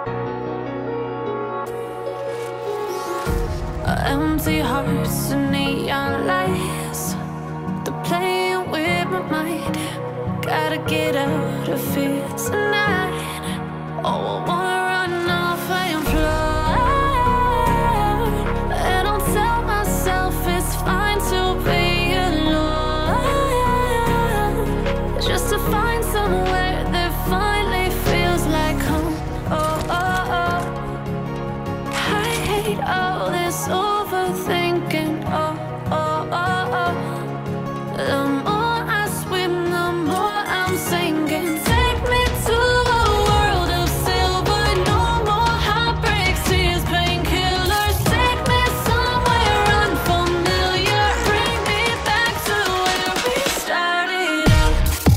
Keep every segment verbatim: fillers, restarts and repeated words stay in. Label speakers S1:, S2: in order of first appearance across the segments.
S1: Empty hearts and neon lights, they're playing with my mind. Gotta get out of here tonight. Oh, I wanna run off and fly, and I'll tell myself it's fine to be alone, just to find somewhere that finally feels like home. Oh, oh, oh. I hate all this overthinking. Oh, oh, oh, oh. The more I swim, the more I'm sinking. Take me to a world of silver. No more heartbreaks, tears, painkillers. Take me somewhere unfamiliar. Bring me back to where we started out.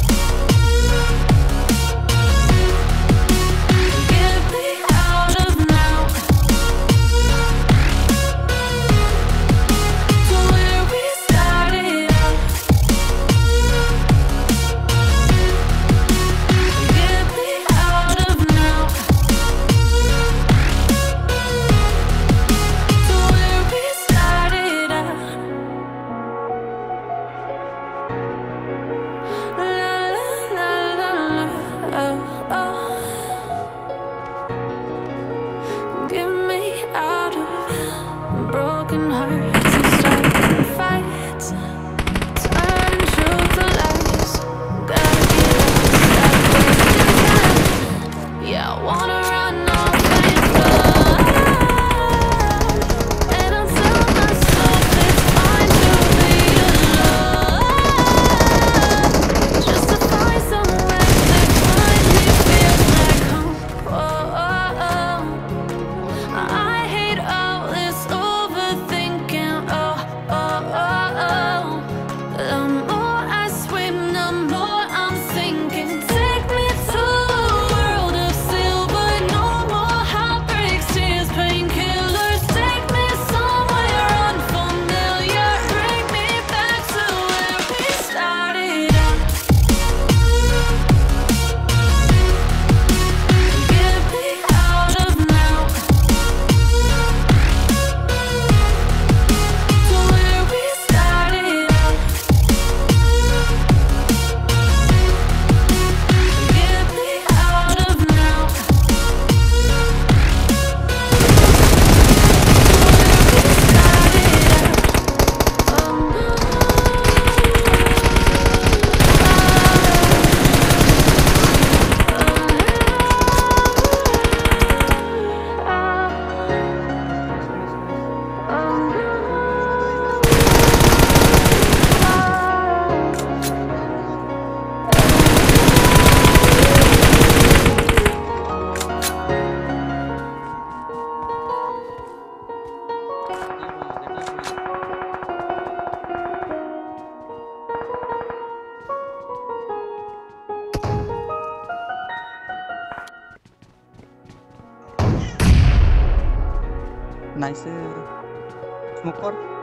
S1: Get me out of now, to where we started out. Get me out of now, to where we started out. La la la la la, oh, oh. Get me out of broken hearts and starting fights, turning truth to lies. Gotta get up, stop wasting time. Yeah, I wanna run off and fly, and I'll tell myself it's fine to be alone, just to find somewhere that finally feels like home. Oh, oh, oh. I hate all this overthinking. Oh, oh, oh, oh. The more I swim, the more I'm sinking. Take me to a world of silver. No more heartbreaks, tears, painkillers. Take me somewhere unfamiliar. Bring me back to where we started out. Get me out of now, to where we started out. Get me out of now, to
S2: Nice smoke or